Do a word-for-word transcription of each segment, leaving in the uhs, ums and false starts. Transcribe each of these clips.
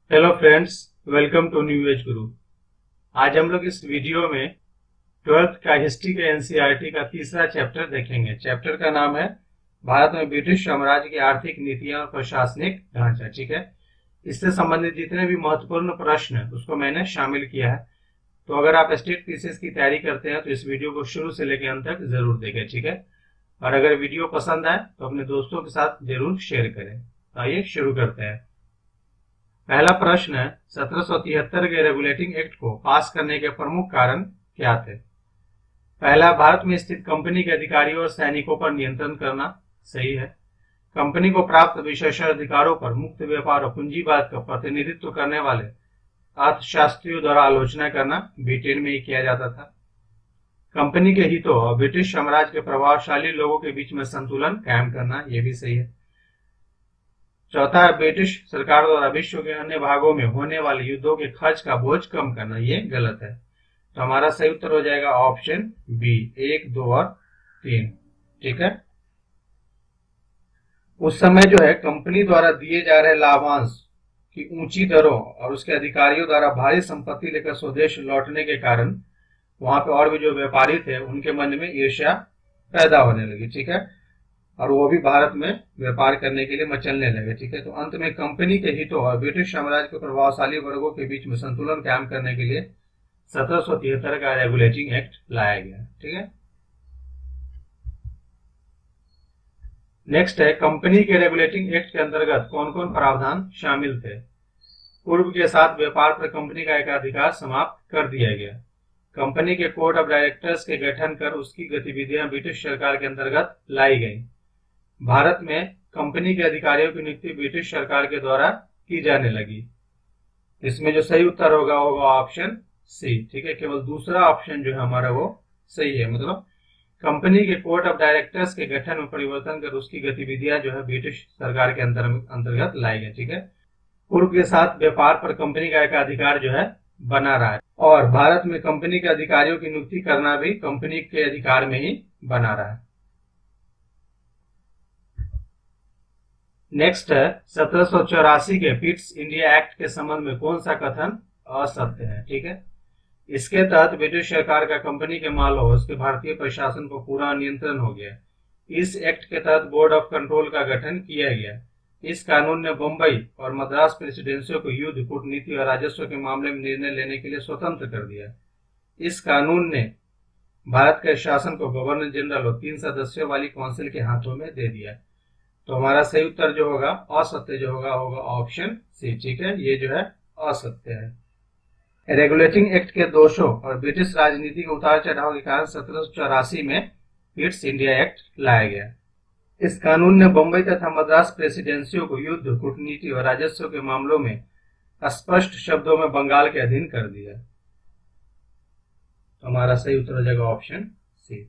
Hello friends, welcome to new age guru. आज हम लोग इस वीडियो में ट्वेल्थ का हिस्ट्री के एनसीईआरटी का तीसरा चैप्टर देखेंगे। चैप्टर का नाम है भारत में ब्रिटिश साम्राज्य की आर्थिक नीतियां और प्रशासनिक ढांचा। ठीक है, इससे संबंधित जितने भी महत्वपूर्ण प्रश्न है उसको मैंने शामिल किया है। तो अगर आप स्टेट पीसीएस की तैयारी करते हैं तो इस वीडियो को शुरू से लेकर अंत तक जरूर देखें। ठीक है, और अगर वीडियो पसंद आए तो अपने दोस्तों के साथ जरूर शेयर करें। तो आइए शुरू करते हैं। पहला प्रश्न है, सत्रह सौ तिहत्तर के रेगुलेटिंग एक्ट को पास करने के प्रमुख कारण क्या थे? पहला, भारत में स्थित कंपनी के अधिकारियों और सैनिकों पर नियंत्रण करना। सही है। कंपनी को प्राप्त विशेषाधिकारों पर मुक्त व्यापार और पूंजीवाद का प्रतिनिधित्व करने वाले अर्थशास्त्रियों द्वारा आलोचना करना। ब्रिटेन में ही किया जाता था। कंपनी के हितों और ब्रिटिश साम्राज्य के प्रभावशाली लोगों के बीच में संतुलन कायम करना। यह भी सही है। चौथा है, ब्रिटिश सरकार द्वारा विश्व के अन्य भागों में होने वाले युद्धों के खर्च का बोझ कम करना। ये गलत है। तो हमारा सही उत्तर हो जाएगा ऑप्शन बी, एक, दो और तीन। ठीक है। उस समय जो है कंपनी द्वारा दिए जा रहे लाभांश की ऊंची दरों और उसके अधिकारियों द्वारा भारी संपत्ति लेकर स्वदेश लौटने के कारण वहां पे और भी जो व्यापारी थे उनके मन में ईर्ष्या पैदा होने लगी। ठीक है, और वो भी भारत में व्यापार करने के लिए मचलने लगे। ठीक है, तो अंत में कंपनी के हितों और ब्रिटिश साम्राज्य के प्रभावशाली वर्गों के बीच में संतुलन कायम करने के लिए सत्रह सौ तिहत्तर का रेगुलेटिंग एक्ट लाया गया। ठीक है। नेक्स्ट है, कंपनी के रेगुलेटिंग एक्ट के अंतर्गत कौन कौन प्रावधान शामिल थे? पूर्व के साथ व्यापार पर कंपनी का एकाधिकार समाप्त कर दिया गया। कंपनी के कोर्ट ऑफ डायरेक्टर्स के गठन कर उसकी गतिविधियां ब्रिटिश सरकार के अंतर्गत लाई गई। भारत में कंपनी के अधिकारियों की नियुक्ति ब्रिटिश सरकार के द्वारा की जाने लगी। इसमें जो सही उत्तर होगा होगा ऑप्शन सी। ठीक है, केवल दूसरा ऑप्शन जो है हमारा वो सही है। मतलब कंपनी के कोर्ट ऑफ डायरेक्टर्स के गठन में परिवर्तन कर उसकी गतिविधियां जो है ब्रिटिश सरकार के अंतर्गत लाई गई। ठीक है, पूर्व के साथ व्यापार पर कंपनी का एक अधिकार जो है बना रहा है और भारत में कंपनी के अधिकारियों की नियुक्ति करना भी कंपनी के अधिकार में ही बना रहा है। नेक्स्ट है, सत्रह सौ चौरासी के पिट्स इंडिया एक्ट के संबंध में कौन सा कथन असत्य है? ठीक है, इसके तहत ब्रिटिश सरकार का कंपनी के मालों और उसके भारतीय प्रशासन पर पूरा नियंत्रण हो गया। इस एक्ट के तहत बोर्ड ऑफ कंट्रोल का गठन किया गया। इस कानून ने बंबई और मद्रास प्रेसिडेंसियों को युद्ध, कूटनीति और राजस्व के मामले में निर्णय लेने के लिए स्वतंत्र कर दिया। इस कानून ने भारत के शासन को गवर्नर जनरल और तीन सदस्यों वाली काउंसिल के हाथों में दे दिया। तो हमारा सही उत्तर जो होगा असत्य जो होगा होगा ऑप्शन सी। ठीक है, ये जो है असत्य है। रेगुलेटिंग एक्ट के दोषों और ब्रिटिश राजनीति के उतार चढ़ाव के कारण सत्रह सौ चौरासी में पिट्स इंडिया एक्ट लाया गया। इस कानून ने बंबई तथा मद्रास प्रेसिडेंसियों को युद्ध, कूटनीति और राजस्व के मामलों में स्पष्ट शब्दों में बंगाल के अधीन कर दिया। तो हमारा सही उत्तर हो जाएगा ऑप्शन सी।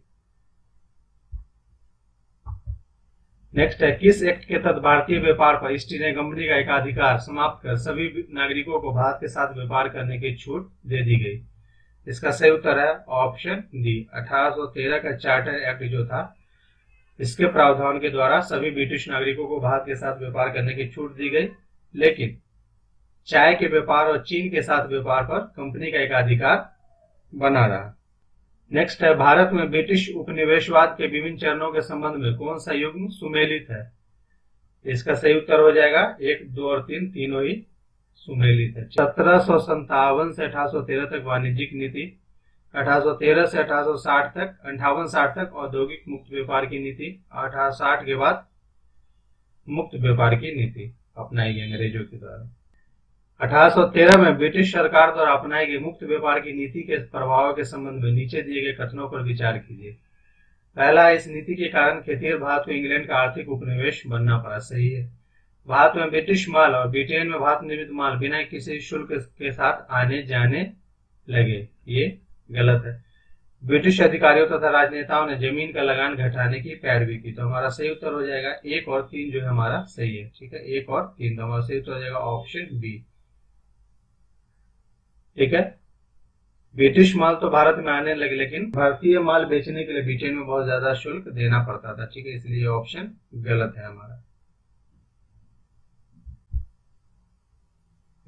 नेक्स्ट है, किस एक्ट के तहत भारतीय व्यापार पर ईस्ट इंडिया कंपनी का एकाधिकार समाप्त कर सभी नागरिकों को भारत के साथ व्यापार करने की छूट दे दी गई? इसका सही उत्तर है ऑप्शन डी। अठारह सौ तेरह का चार्टर एक्ट जो था, इसके प्रावधान के द्वारा सभी ब्रिटिश नागरिकों को भारत के साथ व्यापार करने की छूट दी गई, लेकिन चाय के व्यापार और चीन के साथ व्यापार पर कंपनी का एकाधिकार बना रहा। नेक्स्ट है, भारत में ब्रिटिश उपनिवेशवाद के विभिन्न चरणों के संबंध में कौन सा युग्म सुमेलित है? इसका सही उत्तर हो जाएगा एक, दो और तीन, तीनों ही सुमेलित है। सत्रह सौ संतावन से अठारह सौ तेरह तक वाणिज्यिक नीति, अठारह सौ तेरह से अठारह सौ साठ तक अंठावन साठ तक औद्योगिक मुक्त व्यापार की नीति, अठारह सौ साठ के बाद मुक्त व्यापार की नीति अपनाई गई अंग्रेजों के द्वारा। अठारह सौ तेरह में ब्रिटिश सरकार द्वारा अपनाई गई मुक्त व्यापार की नीति के प्रभाव के संबंध में नीचे दिए गए कथनों पर विचार कीजिए। पहला, इस नीति के कारण खेतीहर भारत को इंग्लैंड का आर्थिक उपनिवेश बनना पड़ा। सही है। भारत में ब्रिटिश माल और ब्रिटेन में भारत निर्मित माल बिना किसी शुल्क के साथ आने जाने लगे। ये गलत है। ब्रिटिश अधिकारियों तथा राजनेताओं ने जमीन का लगान घटाने की पैरवी की। तो हमारा सही उत्तर हो जाएगा एक और तीन जो है हमारा सही है। ठीक है, एक और तीन। तो हमारा सही उत्तर हो जाएगा ऑप्शन बी। ठीक है, ब्रिटिश माल तो भारत में आने लगे, लेकिन भारतीय माल बेचने के लिए ब्रिटेन में बहुत ज्यादा शुल्क देना पड़ता था। ठीक है, इसलिए ऑप्शन गलत है हमारा।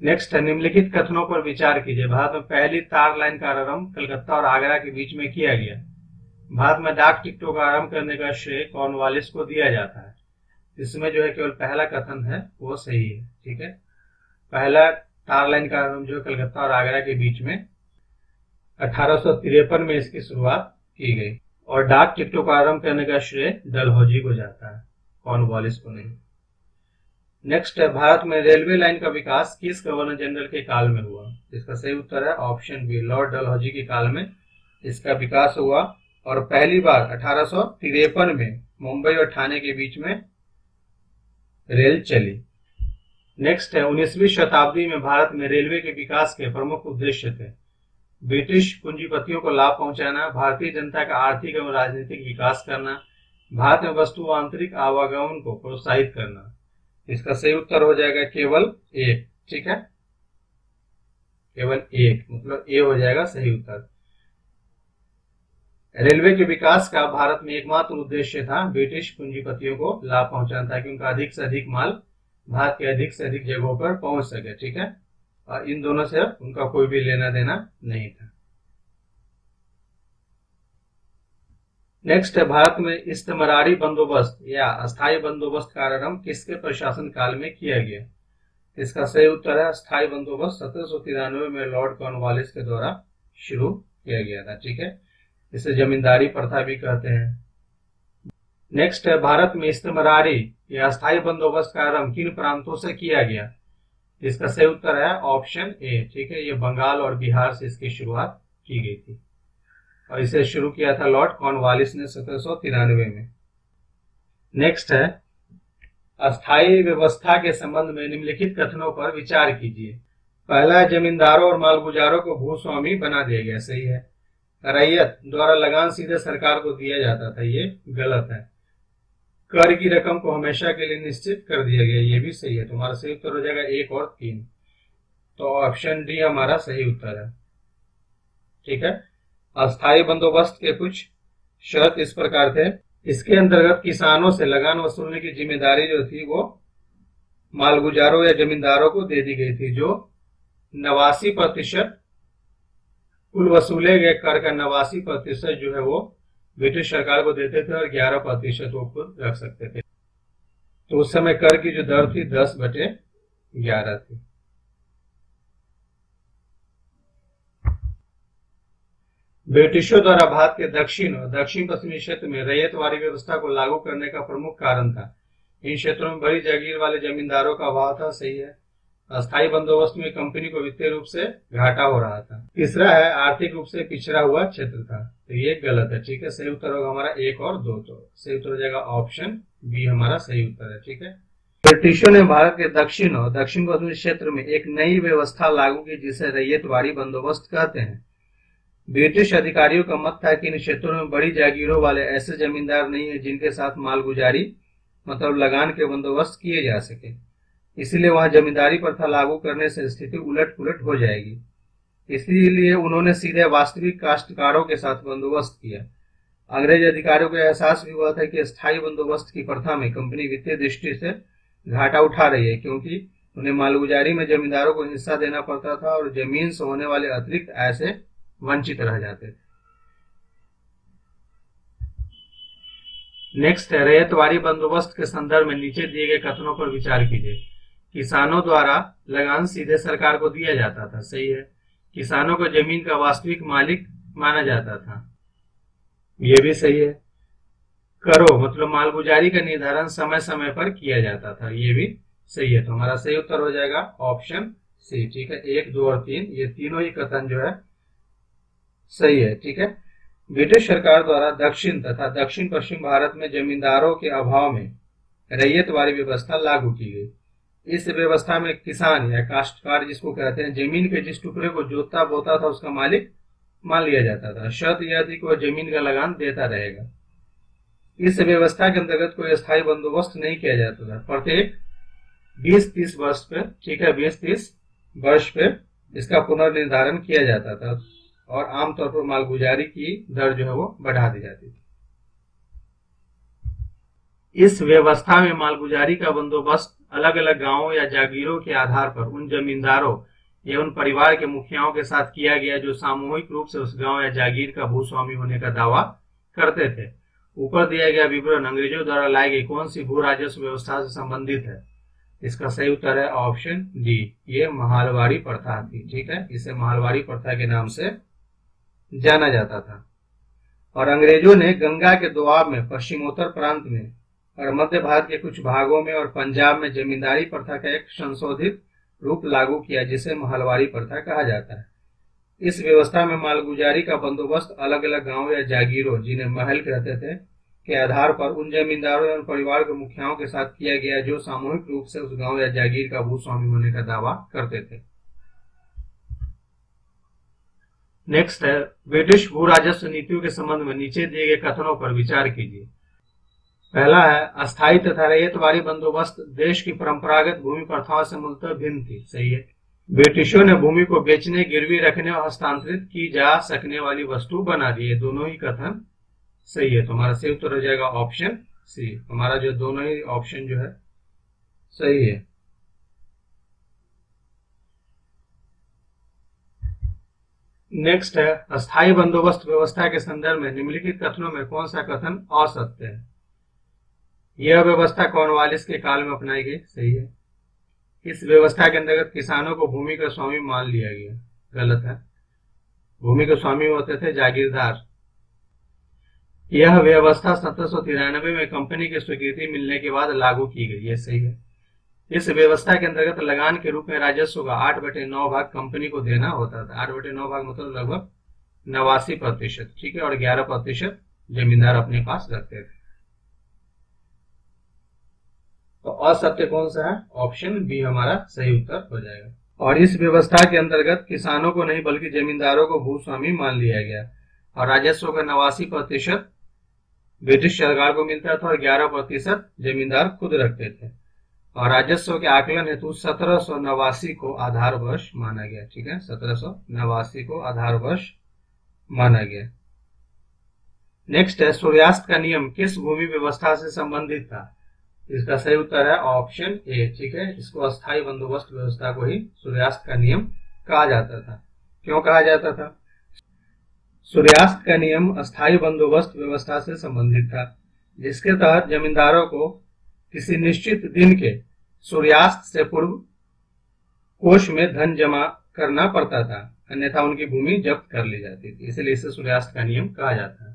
नेक्स्ट है निम्नलिखित कथनों पर विचार कीजिए। भारत में पहली तार लाइन का आरंभ कलकत्ता और आगरा के बीच में किया गया। भारत में डाक टिकटों का आरंभ करने का श्रेय कॉर्नवालिस को दिया जाता है। इसमें जो है केवल पहला कथन है वो सही है। ठीक है, पहला तार लाइन का आरंभ जो कलकत्ता और आगरा के बीच में अठारह सौ तिरपन में इसकी शुरुआत की गई और डाक टिकटों का आरंभ करने का श्रेय डलहौजी को जाता है, कॉर्नवालिस को नहीं। नेक्स्ट है भारत में रेलवे लाइन का विकास किस गवर्नर जनरल के काल में हुआ। इसका सही उत्तर है ऑप्शन बी, लॉर्ड डलहौजी के काल में इसका विकास हुआ और पहली बार अठारह सौ तिरपन में मुंबई और ठाणे के बीच में रेल चली। नेक्स्ट है उन्नीसवीं शताब्दी में भारत में रेलवे के विकास के प्रमुख उद्देश्य थे। ब्रिटिश पूंजीपतियों को लाभ पहुंचाना, भारतीय जनता का आर्थिक एवं राजनीतिक विकास करना, भारत में वस्तु आंतरिक आवागमन को प्रोत्साहित करना। इसका सही उत्तर हो जाएगा केवल एक। ठीक है, केवल एक, मतलब ए हो जाएगा सही उत्तर। रेलवे के विकास का भारत में एकमात्र उद्देश्य था ब्रिटिश पूंजीपतियों को लाभ पहुंचाना ताकि उनका अधिक से अधिक माल भारत के अधिक से अधिक जगहों पर पहुंच सके। ठीक है, और इन दोनों से उनका कोई भी लेना देना नहीं था। नेक्स्ट है भारत में इस्तेमरारी बंदोबस्त या अस्थायी बंदोबस्त का आरंभ किसके प्रशासन काल में किया गया। इसका सही उत्तर है अस्थायी बंदोबस्त सत्रह सौ तिरानवे में लॉर्ड कॉर्नवालिस के द्वारा शुरू किया गया था। ठीक है, इसे जमींदारी प्रथा भी कहते हैं। नेक्स्ट है भारत में इस्तेमरारी या अस्थायी बंदोबस्त का आरंभ किन प्रांतों से किया गया। इसका सही उत्तर है ऑप्शन ए। ठीक है, ये बंगाल और बिहार से इसकी शुरुआत की गई थी और इसे शुरू किया था लॉर्ड कॉर्नवालिस ने सत्रह सौ तिरानवे में। नेक्स्ट है अस्थायी व्यवस्था के संबंध में निम्नलिखित कथनों पर विचार कीजिए। पहला, जमींदारों और मालगुजारों को भूस्वामी बना दिया गया। सही है। रैयत द्वारा लगान सीधे सरकार को दिया जाता था। ये गलत है। कर की रकम को हमेशा के लिए निश्चित कर दिया गया। ये भी सही है। तुम्हारा सही उत्तर हो जाएगा एक और तीन, तो ऑप्शन डी हमारा सही उत्तर है। ठीक है, अस्थायी बंदोबस्त के कुछ शर्त इस प्रकार थे। इसके अंतर्गत किसानों से लगान वसूलने की जिम्मेदारी जो थी वो मालगुजारों या जमींदारों को दे दी गई थी, जो नवासी प्रतिशत कुल वसूले गए कर का नवासी प्रतिशत जो है वो ब्रिटिश सरकार को देते थे और ग्यारह प्रतिशत वो खुद रख सकते थे। तो उस समय कर की जो दर थी दस बटे ग्यारह थी। ब्रिटिशों द्वारा भारत के दक्षिण और दक्षिण पश्चिमी क्षेत्र में रैयतवारी व्यवस्था को लागू करने का प्रमुख कारण था इन क्षेत्रों में बड़ी जागीर वाले जमींदारों का अभाव था। सही है। अस्थायी बंदोबस्त में कंपनी को वित्तीय रूप से घाटा हो रहा था। तीसरा है आर्थिक रूप से पिछड़ा हुआ क्षेत्र था। तो ये गलत है। ठीक है, सही उत्तर होगा हमारा एक और दो, तो सही उत्तर हो जाएगा ऑप्शन बी हमारा सही उत्तर है। ठीक है, ब्रिटिशों ने भारत के दक्षिण और दक्षिण पश्चिमी क्षेत्र में एक नई व्यवस्था लागू की जिसे रैयतवारी बंदोबस्त कहते हैं। ब्रिटिश अधिकारियों का मत था कि इन क्षेत्रों में बड़ी जागीरों वाले ऐसे जमींदार नहीं है जिनके साथ मालगुजारी मतलब लगान के बंदोबस्त किए जा सके, इसलिए वहां जमींदारी प्रथा लागू करने से स्थिति उलट पुलट हो जाएगी। इसलिए उन्होंने सीधे वास्तविक काश्तकारों के साथ बंदोबस्त किया। अंग्रेज अधिकारियों को एहसास भी हुआ था कि स्थायी बंदोबस्त की प्रथा में कंपनी वित्तीय दृष्टि से घाटा उठा रही है, क्योंकि उन्हें मालगुजारी में जमींदारों को हिस्सा देना पड़ता था और जमीन से होने वाले अतिरिक्त आय से वंचित रह जाते थे। नेक्स्ट है रैयतवारी बंदोबस्त के संदर्भ में नीचे दिए गए कथनों पर विचार कीजिए। किसानों द्वारा लगान सीधे सरकार को दिया जाता था। सही है। किसानों को जमीन का वास्तविक मालिक माना जाता था। यह भी सही है। करो मतलब मालगुजारी का निर्धारण समय समय पर किया जाता था। यह भी सही है। तो हमारा सही उत्तर हो जाएगा ऑप्शन सी। ठीक है, एक, दो और तीन, ये तीनों ही कथन जो है सही है। ठीक है, ब्रिटिश सरकार द्वारा दक्षिण तथा दक्षिण पश्चिम भारत में जमींदारों के अभाव में रैयतवारी व्यवस्था लागू की गई। इस व्यवस्था में किसान या काश्तकार जिसको कहते हैं जमीन के जिस टुकड़े को जोतता बोता था उसका मालिक मान लिया जाता था। शर्त यह थी कि वह जमीन का लगान देता रहेगा। इस व्यवस्था के अंतर्गत कोई स्थायी बंदोबस्त नहीं किया जाता था। प्रत्येक बीस तीस वर्ष पे, ठीक है, बीस तीस वर्ष पे इसका पुनर्निर्धारण किया जाता था और आमतौर पर मालगुजारी की दर जो है वो बढ़ा दी जाती थी। इस व्यवस्था में मालगुजारी का बंदोबस्त अलग अलग गांवों या जागीरों के आधार पर उन जमींदारों या उन परिवार के मुखियाओं के साथ किया गया जो सामूहिक रूप से उस गांव या जागीर का भूस्वामी होने का दावा करते थे। ऊपर दिया गया विवरण अंग्रेजों द्वारा लाई गई कौन सी भू राजस्व व्यवस्था से संबंधित है? इसका सही उत्तर है ऑप्शन डी, ये महलवाड़ी प्रथा थी। ठीक है, इसे महलवाड़ी प्रथा के नाम से जाना जाता था। और अंग्रेजों ने गंगा के दोआब में, पश्चिमोत्तर प्रांत में और मध्य भारत के कुछ भागों में और पंजाब में जमींदारी प्रथा का एक संशोधित रूप लागू किया जिसे महलवाड़ी प्रथा कहा जाता है। इस व्यवस्था में मालगुजारी का बंदोबस्त अलग अलग गांवों या जागीरों, जिन्हें महल कहते थे, के आधार पर उन जमींदारों या परिवार के मुखियाओं के साथ किया गया जो सामूहिक रूप से उस गांव या जागीर का भूस्वामी होने का दावा करते थे। नेक्स्ट है ब्रिटिश भू राजस्व नीतियों के संबंध में नीचे दिए गए कथनों पर विचार कीजिए। पहला है अस्थायी तथा रैयतवाड़ी बंदोबस्त देश की परंपरागत भूमि प्रथाओं से मूलतः भिन्न थी। सही है। ब्रिटिशों ने भूमि को बेचने, गिरवी रखने और हस्तांतरित की जा सकने वाली वस्तु बना दी। ये दोनों ही कथन सही है, तो हमारा सही उत्तर हो जाएगा ऑप्शन सी। हमारा जो दोनों ही ऑप्शन जो है सही है। नेक्स्ट है अस्थायी बंदोबस्त व्यवस्था के संदर्भ में निम्नलिखित कथनों में कौन सा कथन असत्य है? यह व्यवस्था कॉर्नवालिस के काल में अपनाई गई। सही है। इस व्यवस्था के अंतर्गत किसानों को भूमि का स्वामी मान लिया गया। गलत है। भूमि के स्वामी होते थे जागीरदार। यह व्यवस्था सत्रह सौ तिरानवे में कंपनी की स्वीकृति मिलने के बाद लागू की गई। यह सही है। इस व्यवस्था के अंतर्गत लगान के रूप में राजस्व का आठ बटे नौ भाग कंपनी को देना होता था। आठ बटे नौ भाग मतलब लगभग नवासी प्रतिशत। ठीक है। और ग्यारह प्रतिशत जमींदार अपने पास रखते थे। तो असत्य कौन सा है? ऑप्शन बी हमारा सही उत्तर हो जाएगा। और इस व्यवस्था के अंतर्गत किसानों को नहीं बल्कि जमींदारों को भूस्वामी मान लिया गया और राजस्व का नवासी प्रतिशत ब्रिटिश सरकार को मिलता था और ग्यारह प्रतिशत जमींदार खुद रखते थे। और राजस्व के आकलन हेतु सत्रह सौ नवासी को आधार वर्ष माना गया। ठीक है, सत्रह सौ नवासी को आधार वर्ष माना गया। नेक्स्ट है सूर्यास्त का नियम किस भूमि व्यवस्था से संबंधित था? इसका सही उत्तर है ऑप्शन ए। ठीक है, इसको अस्थायी बंदोबस्त व्यवस्था को ही सूर्यास्त का नियम कहा जाता था। क्यों कहा जाता था? सूर्यास्त का नियम अस्थायी बंदोबस्त व्यवस्था से संबंधित था, जिसके तहत जमींदारों को किसी निश्चित दिन के सूर्यास्त से पूर्व कोष में धन जमा करना पड़ता था, अन्यथा उनकी भूमि जब्त कर ली जाती थी। इसलिए इसे सूर्यास्त का नियम कहा जाता है।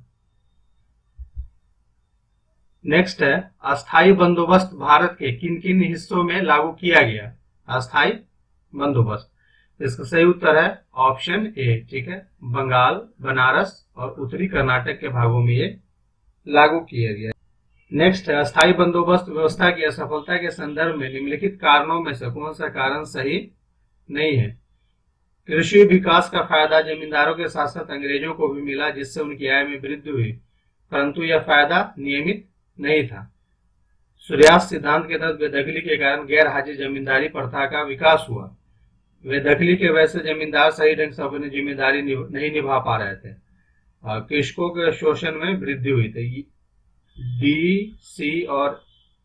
नेक्स्ट है अस्थायी बंदोबस्त भारत के किन किन हिस्सों में लागू किया गया? अस्थायी बंदोबस्त, इसका सही उत्तर है ऑप्शन ए। ठीक है, बंगाल, बनारस और उत्तरी कर्नाटक के भागों में ये लागू किया गया। नेक्स्ट है अस्थायी बंदोबस्त व्यवस्था की असफलता के संदर्भ में निम्नलिखित कारणों में से कौन सा कारण सही नहीं है? कृषि विकास का फायदा जमींदारों के साथ साथ अंग्रेजों को भी मिला, जिससे उनकी आय में वृद्धि हुई, परंतु यह फायदा नियमित नहीं था। सूर्यास्त सिद्धांत के तहत बेदखली के कारण गैर हाजिर जमींदारी प्रथा का विकास हुआ। बेदखली के वजह से जमींदार सही ढंग से अपनी जिम्मेदारी नहीं निभा पा रहे थे और कृषकों के शोषण में वृद्धि हुई थी। डी, सी और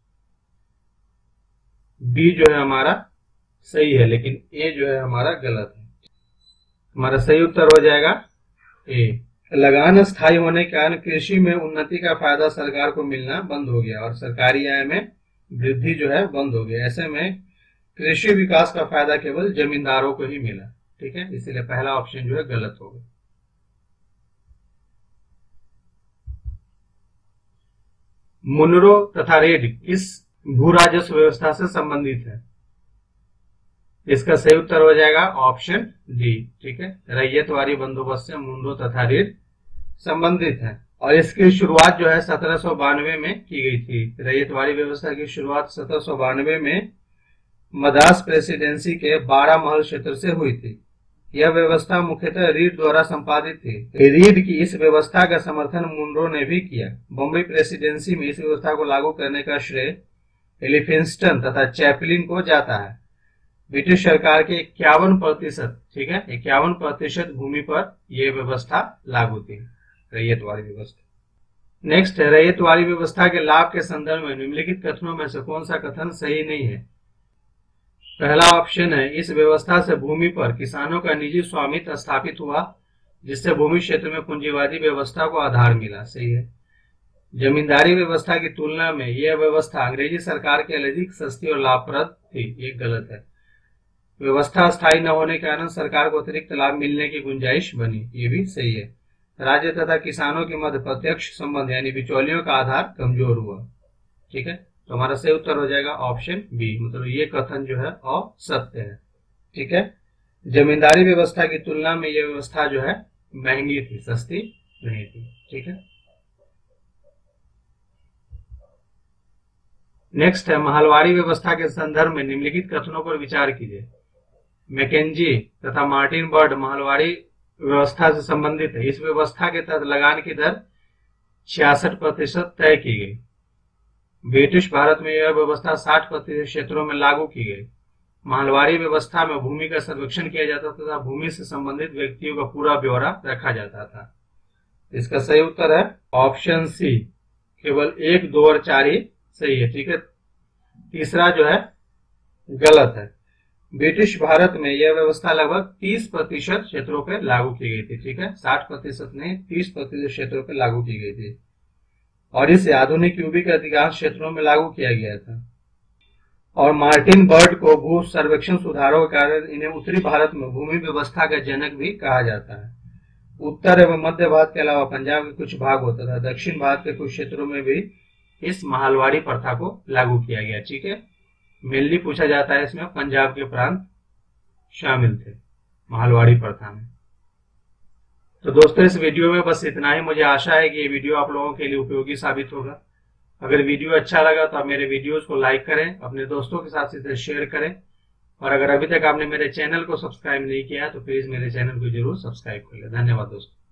बी जो है हमारा सही है, लेकिन ए जो है हमारा गलत है। हमारा सही उत्तर हो जाएगा ए। लगान स्थायी होने के कारण कृषि में उन्नति का फायदा सरकार को मिलना बंद हो गया और सरकारी आय में वृद्धि जो है बंद हो गया। ऐसे में कृषि विकास का फायदा केवल जमींदारों को ही मिला। ठीक है, इसलिए पहला ऑप्शन जो है गलत होगा। मुनरो तथा रेड किस भू राजस्व व्यवस्था से संबंधित है? इसका सही उत्तर हो जाएगा ऑप्शन डी। ठीक है, रैयतवाड़ी बंदोबस्त से मुनरो तथा रेड संबंधित है और इसकी शुरुआत जो है सत्रह सौ बानवे में की गई थी। रैयतवाड़ी व्यवस्था की शुरुआत सत्रह सौ बानवे में मद्रास प्रेसिडेंसी के बारह महल क्षेत्र से हुई थी। यह व्यवस्था मुख्यतः रीड द्वारा संपादित थी। रीड की इस व्यवस्था का समर्थन मुनरो ने भी किया। बॉम्बे प्रेसिडेंसी में इस व्यवस्था को लागू करने का श्रेय एलिफिंस्टन तथा चैपलिन को जाता है। ब्रिटिश सरकार के इक्यावन प्रतिशत ठीक है इक्यावन प्रतिशत भूमि पर यह व्यवस्था लागू थी, रैयतवाड़ी व्यवस्था। नेक्स्ट है रैयतवाड़ी व्यवस्था के लाभ के संदर्भ में निम्नलिखित कथनों में से कौन सा कथन सही नहीं है? पहला ऑप्शन है, इस व्यवस्था से भूमि पर किसानों का निजी स्वामित्व स्थापित हुआ, जिससे भूमि क्षेत्र में पूंजीवादी व्यवस्था को आधार मिला। सही है। जमींदारी व्यवस्था की तुलना में यह व्यवस्था अंग्रेजी सरकार के लिए अधिक सस्ती और लाभप्रद थी। ये गलत है। व्यवस्था स्थायी न होने के कारण सरकार को अतिरिक्त लाभ मिलने की गुंजाइश बनी। ये भी सही है। राज्य तथा किसानों के मध्य प्रत्यक्ष संबंध यानी बिचौलियों का आधार कमजोर हुआ। ठीक है, तो हमारा सही उत्तर हो जाएगा ऑप्शन बी, मतलब ये कथन जो है असत्य है। ठीक है, जमींदारी व्यवस्था की तुलना में यह व्यवस्था जो है महंगी थी, सस्ती नहीं थी। ठीक है, नेक्स्ट है, महलवाड़ी व्यवस्था के संदर्भ में निम्नलिखित कथनों पर विचार कीजिए। मैकेंजी तथा मार्टिन बर्ड महलवाड़ी व्यवस्था से संबंधित है। इस व्यवस्था के तहत लगान की दर छियासठ प्रतिशत तय की गई। ब्रिटिश भारत में यह व्यवस्था साठ प्रतिशत क्षेत्रों में लागू की गई। महलवाड़ी व्यवस्था में भूमि का सर्वेक्षण किया जाता था तथा भूमि से संबंधित व्यक्तियों का पूरा ब्यौरा रखा जाता था। इसका सही उत्तर है ऑप्शन सी, केवल एक, दो और चार ही सही है। ठीक है, तीसरा जो है गलत है। ब्रिटिश भारत में यह व्यवस्था लगभग तीस प्रतिशत क्षेत्रों पर लागू की गई थी। ठीक है, साठ प्रतिशत नहीं, तीस प्रतिशत क्षेत्रों पर लागू की गई थी और इसे आधुनिक यूपी के अधिकांश क्षेत्रों में लागू किया गया था। और मार्टिन बर्ड को भू सर्वेक्षण सुधारों के कारण इन्हें उत्तरी भारत में भूमि व्यवस्था का जनक भी कहा जाता है। उत्तर एवं मध्य भारत के अलावा पंजाब के कुछ भाग होता था, दक्षिण भारत के कुछ क्षेत्रों में भी इस महलवाड़ी प्रथा को लागू किया गया। ठीक है, मेनली पूछा जाता है इसमें पंजाब के प्रांत शामिल थे महलवाड़ी प्रथा में। तो दोस्तों, इस वीडियो में बस इतना ही। मुझे आशा है कि ये वीडियो आप लोगों के लिए उपयोगी साबित होगा। अगर वीडियो अच्छा लगा तो आप मेरे वीडियोस को लाइक करें, अपने दोस्तों के साथ इसे शेयर करें और अगर अभी तक आपने मेरे चैनल को सब्सक्राइब नहीं किया तो प्लीज मेरे चैनल को जरूर सब्सक्राइब कर लें। धन्यवाद दोस्तों।